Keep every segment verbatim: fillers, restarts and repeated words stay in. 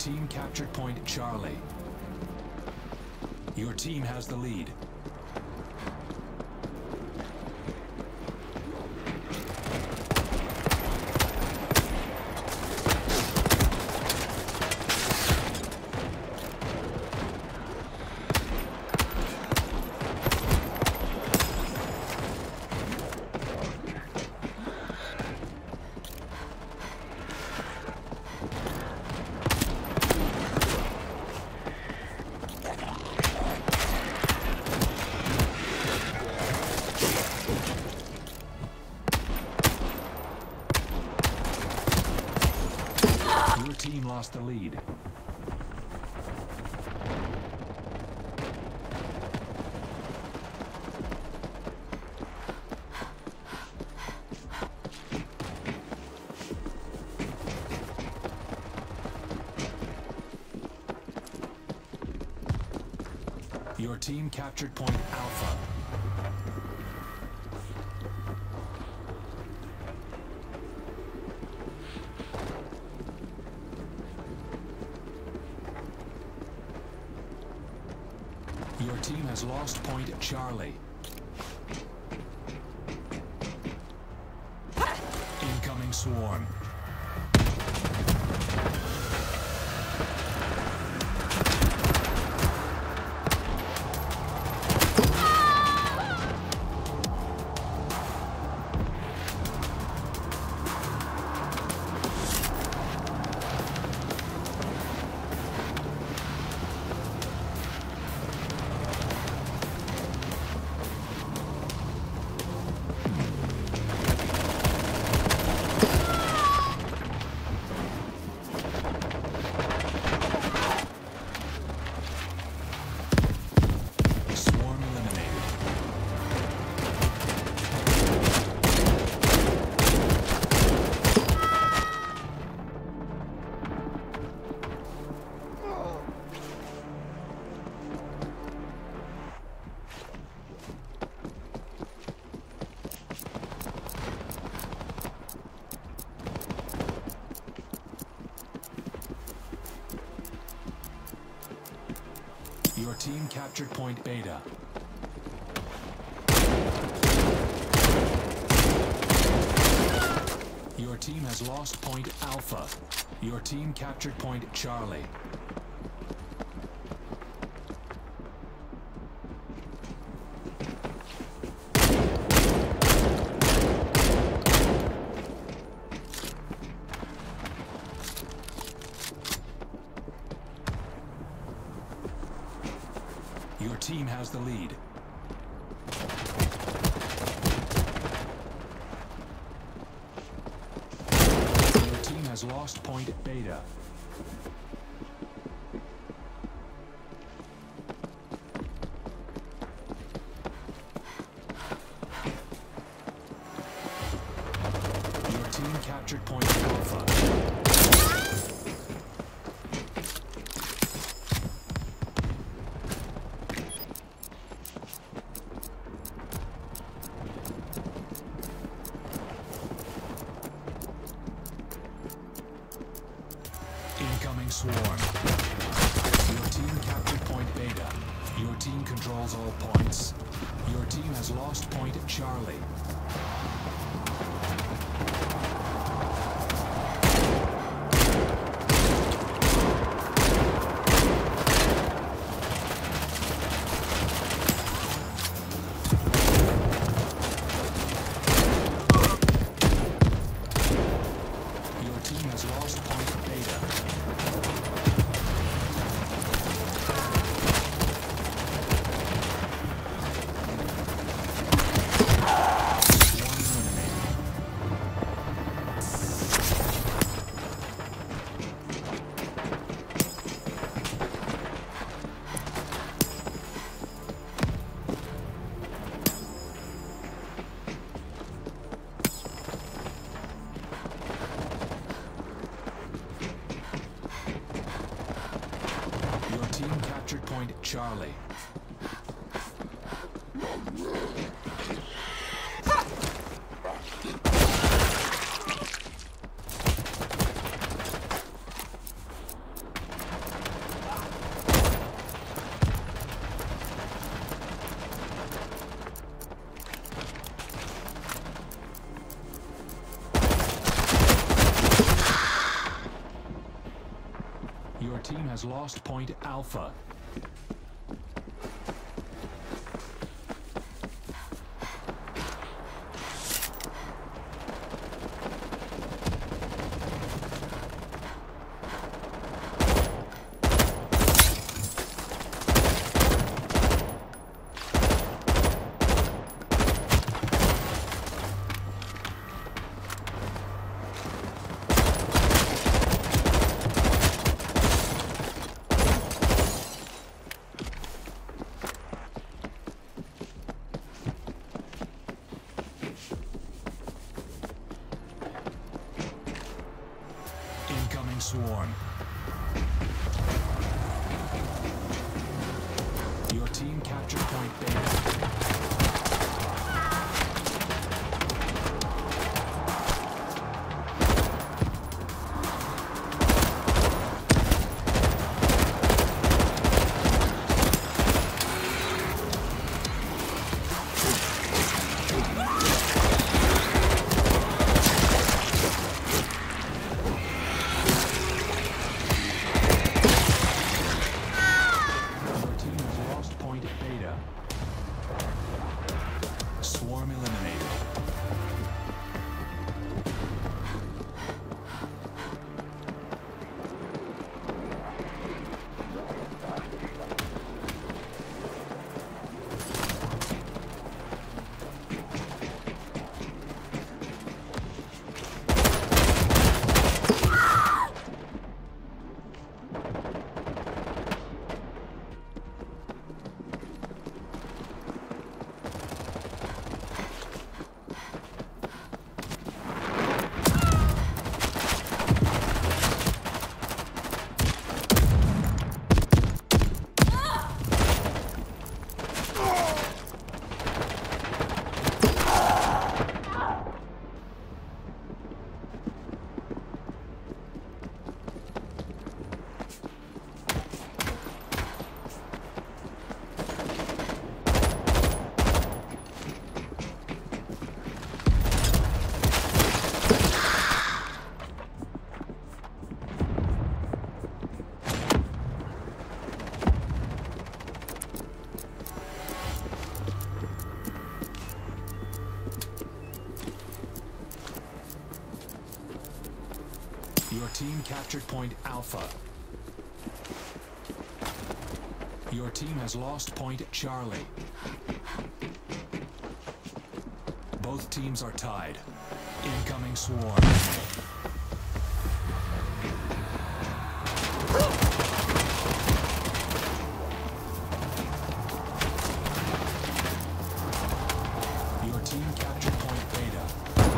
team captured point Charlie. Your team has the lead. Team lost the lead. Your team captured point Alpha. Your team has lost point Charlie. Incoming swarm. Your team captured point Beta. Your team has lost point Alpha. Your team captured point Charlie. Your team has the lead. Your team has lost point Beta. Your team captured point Alpha. Incoming swarm. Your team captured point Beta. Your team controls all points. Your team has lost point Charlie. Your team has lost point Beta. Your team captured point Charlie. team has lost point Alpha. Incoming swarm. Your team captured point Beta. Swarm eliminated. Your team captured point Alpha. Your team has lost point Charlie. Both teams are tied. Incoming swarm. Your team captured point Beta.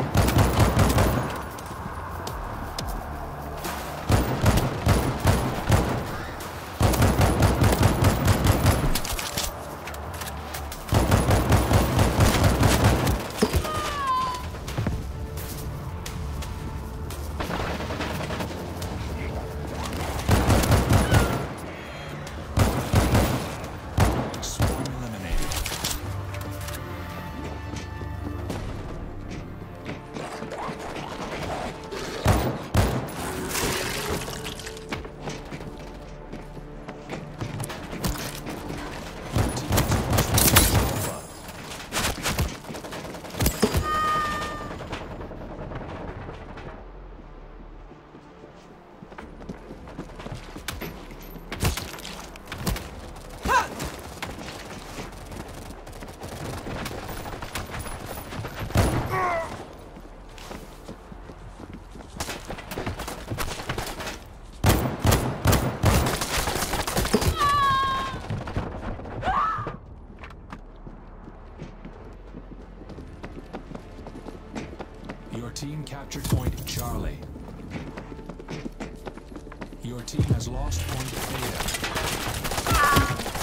Your team captured point Charlie. Your team has lost point Beta.